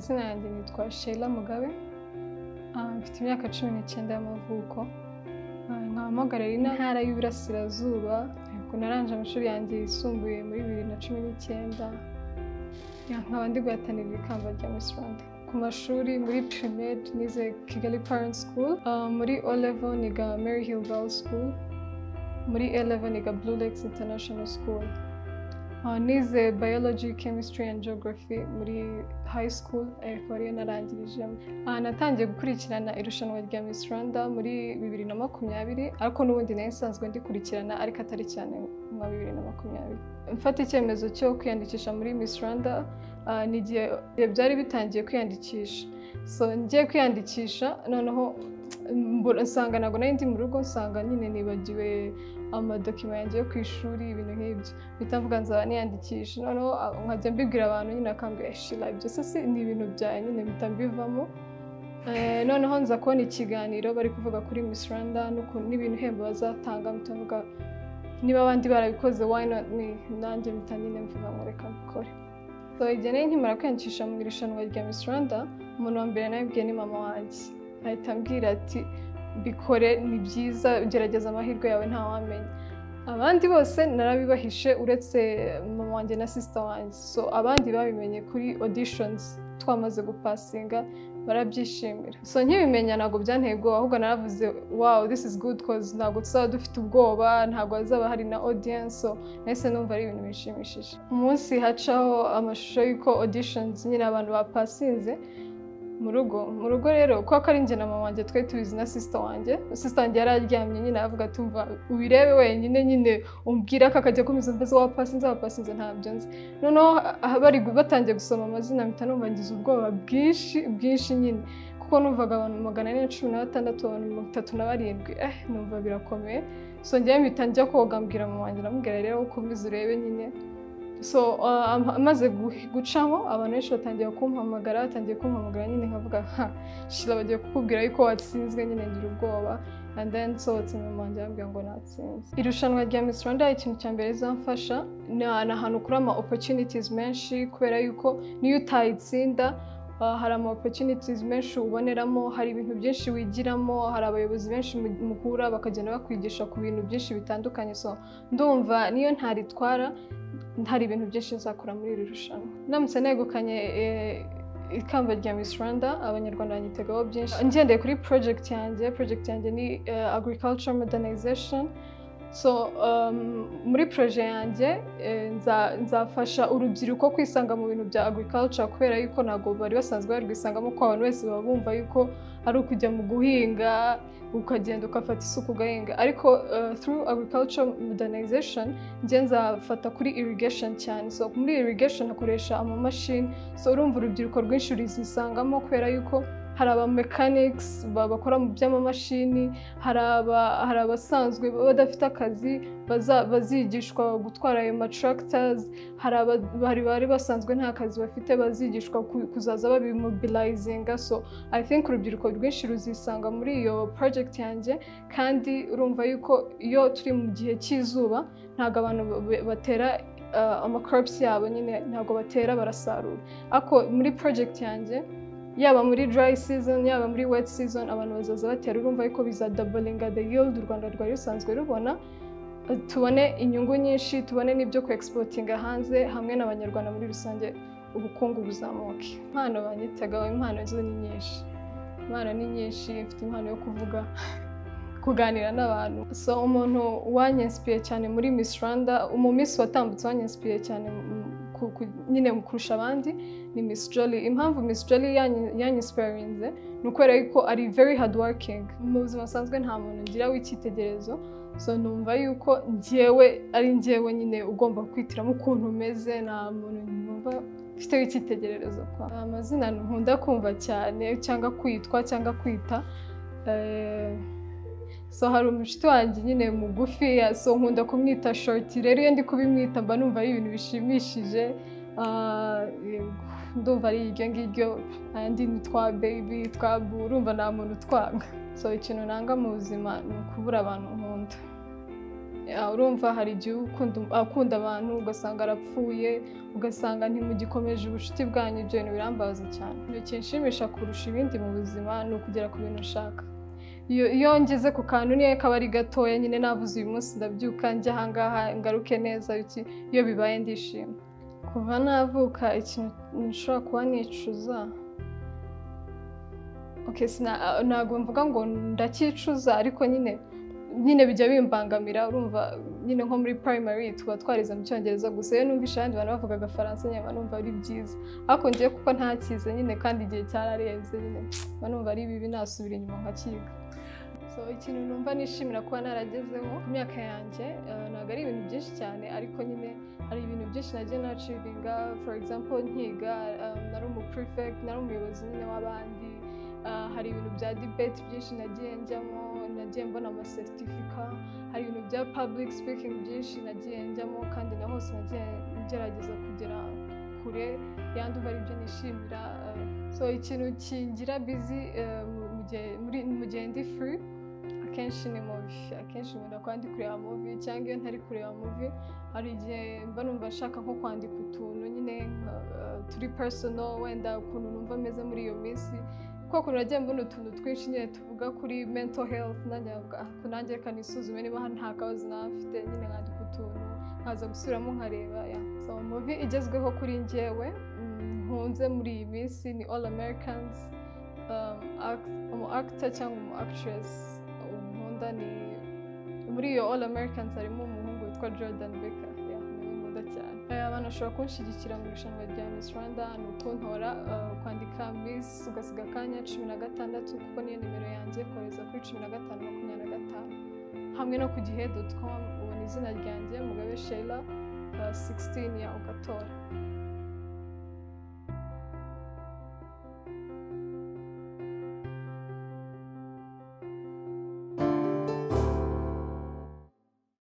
amazina yanjye nitwa Sheila Mugabe, mfite imyaka 19 y'amavuko, nk'amagarari n'intara y'Iburasirazuba, narangije amashuri yanjye yisumbuye muri 2019, nkaba ndi guhatanira ikamba rya Miss Rwanda. Ku mashuri muri primaire nize Kigali Parent School, muri O level niga Mary Hill Girls School, muri A level niga Blue Lakes International School. Nize biology, chemistry and geography muri high school, ariko ariyo narangirijemo. Natangiye gukurikirana irushanwa rya Miss Rwanda muri 2020, ariko n'ubundi nari nsanzwe ndikurikirana ariko atari cyane nka 2020. Mfata icyemezo cyo kwiyandikisha muri Miss Rwanda n'igihe byari bitangiye kwiyandikisha. So ngiye kwiyandikisha noneho nsanga ntabwo nari ndi mu rugo, nsanga nyine nibagiwe amadokima yanjye yo ku ishuri, ibintu nk'ibyo. Mpita mvuga nzaba niyandikisha, noneho nkajya mbibwira abantu nyine akambwira Sheila ibyo se ni ibintu byawe nyine mpita mbivamo. Noneho nza kubona ikiganiro bari kuvuga kuri Miss Rwanda n'ibintu ihembo bazatanga, mpita mvuga niba abandi barabikoze why not me, nanjye mpita nyine mvuga ngo reka mbikore. So igihe nari nkimara kwiyandikisha mu irushanwa rya Miss Rwanda, umuntu wa mbere nabibwiye ni mama wanjye, ahita ambwira ati bikore, ni byiza, ugerageza amahirwe yawe ntawamenya. Abandi bose narabibahishe uretse mama wanjye na sister wanjye. So abandi babimenye kuri auditions twamaze gupasinga, barabyishimira. So nkibimenya ntabwo byanteye ubwoba, ahubwo naravuze wow, this is good cause ntabwo tuzaba dufite ubwoba, ntabwo hazaba hari na audience. So nahise numva ari ibintu bishimishije. Umunsi hacaho amashusho y'uko auditions nyine abantu bapasinze mu rugo rero, kuko ari njye na mama wanjye twari tubizi na sister wanjye yari aryamye nyine avuga tumva ubirebe wenyine nyine umbwira ko akajya komeza mbaza wapasinze ntabyo nzi. Noneho bari batangiye gusoma amazina mpita numva ngize ubwoba bwinshi nyine, kuko numvaga abantu 416, abantu 37, numva birakomeye. So njyewe mpita njya koga, mbwira mama wanjye, namubwira rero ukomeze urebe nyine. So amaze gucamo abantu benshi batangiye kumpamagara nyine nkavuga Sheila bagiye kukubwira yuko watsinzwe, nyine ngira ubwoba. And then sohotse mama wanjye ambwira ngo natsinze. Irushanwa rya Miss Rwanda ikintu cya mbere zamfasha ni ahantu kuri ama opportunities menshi, kubera yuko niyo utayitsinda hari ama opportunities menshi uboneramo, hari ibintu byinshi wigiramo, hari abayobozi benshi muhura bakagenda bakwigisha ku bintu byinshi bitandukanye. So ndumva niyo ntaritwara hari ibintu byinshi nzakora muri iri rushanwa. Ndamutse negukanye ikamba rya Miss Rwanda, abanyarwanda banyitegaho byinshi. Ngendeye kuri project yanjye ni agriculture modernization. So muri projet yanjye nzafasha urubyiruko kwisanga mu bintu bya agriculture, kubera yuko ntabwo bari basanzwe barwisangamo, ko abantu wese baba bumva yuko ari ukujya mu guhinga ukagenda ukafata isuku ugahinga. Ariko through agriculture modernization njye nzafata kuri irrigation cyane. So muri irrigation hakoresha amamashini, so urumva urubyiruko rwinshi ruzisangamo, kubera yuko hari aba mechanics bakora mu by'amamashini, hari abasanzwe badafite akazi bazigishwa gutwara ayo tractors, hari bari basanzwe nta kazi bafite bazigishwa kuzaza babimobilizinga. So I think urubyiruko rwinshi ruzisanga muri iyo project yanjye, kandi urumva yuko iyo turi mu gihe cy'izuba ntabwo abantu batera crops yabo, nyine ntabwo batera, barasarura. Ako muri project yanjye yaba muri dry season yaba muri wet season abantu bazaza batera, urumva yuko biza doublinga the yield u Rwanda rwari rusanzwe rubona, tubone inyungu nyinshi, tubone n'ibyo ku exportinga hanze, hamwe n'abanyarwanda muri rusange ubukungu buzamuke. Impano banyitegaho, impano zo ni nyinshi, mfite impano yo kuganira n'abantu. So umuntu wanyensipiye cyane muri Miss Rwanda, Miss watambutse wanyensipiye cyane nyine kurusha abandi ni Miss Jolly. Impamvu Miss Jolly yanyispirinze ni ukubera yuko ari very hard working. Mu buzima busanzwe nta muntu ngira w'icyitegererezo, so numva yuko ari njyewe nyine ugomba kwitiramo ukuntu umeze, nta muntu numva ufite w'icyitegererezo. Amazina nkunda kumva cyane cyangwa kwitwa cyangwa kwita, so hari umushuti wanjye nyine mugufi, so nkunda kumwita Shorty. Rero iyo ndi kubimwita mba numva ari ibintu bishimishije, ndumva ari iryo ngiryo. Andi nitwa Baby, twa Boo, urumva nta muntu twanga. So ikintu nanga mu buzima ni ukubura abantu nkunda. urumva hari igihe ukunda abantu ugasanga arapfuye, ugasanga ntimugikomeje ubucuti bwanyu. Ibyo bintu birambabaza cyane. Ikinshimisha kurusha ibindi mu buzima ni ukugera ku bintu ushaka. Iyo ngeze ku kantu niyo kaba ari gatoya nyine, navuze uyu munsi ndabyuka njya ahangaha ngaruke neza, iyo bibaye ndishima. Kuva navuka ikintu nshobora kuba nicuza, ntabwo mvuga ngo ndacyicuza, ariko nyine bijya bimbangamira. Urumva nyine nko muri primary tuba twarize mu Cyongereza gusa, iyo numvise abandi bantu bavuga Agafaransa nyine numva ari byiza, ariko ngiye kuko ntakize nyine kandi igihe cyararenze nyine numva ari bibi nasubira inyuma nkakiga. So ikintu numva nishimira kuba naragezeho ku myaka yanjye, ntabwo ari ibintu byinshi cyane, ariko nyine hari ibintu byinshi nagiye nacivinga. For example nkiga nari prefect, nari umuyobozi nyine w'abandi. Hari ibintu bya debate byinshi nagiye njyamo, nagiye mbona amasertifika. Hari ibintu bya public speaking byinshi nagiye njyamo, kandi na hose nagiye ngerageza kugera kure, yandi uba aribyo nishimira. So ikintu kingira busy mu gihe ndi free akenshi ni movie. Akenshi nkunda kuba ndi kureba movie, cyangwa iyo ntari kureba movie hari igihe mba numva nshaka nko kwandika utuntu nyine turi personal, wenda ukuntu numva meze muri iyo minsi. Kuko nagiye mbona utuntu twinshi nyine tuvuga kuri mental health, nanjye reka nisuzume niba nta kabazo nafite, nyine nkandika utuntu nkaza gusubiramo nkareba. So movie igezweho kuri njyewe nkunze muri iyi minsi ni All Americans. Umu actor cyangwa umu actress nkunda ni muri iyo All Americans harimo umuhungu witwa Jordan Becker. Nkunda cyane. Abantu bashobora kunshyigikira mu irushanwa rya Miss Rwanda ni ukuntora kwandika Miss ugasiga akanya 16 kuko niyo nimero yanjye, kohereza kuri 1525 hamwe no ku gihe.com ubona izina ryanjye Mugabe Sheila 16 ugatora.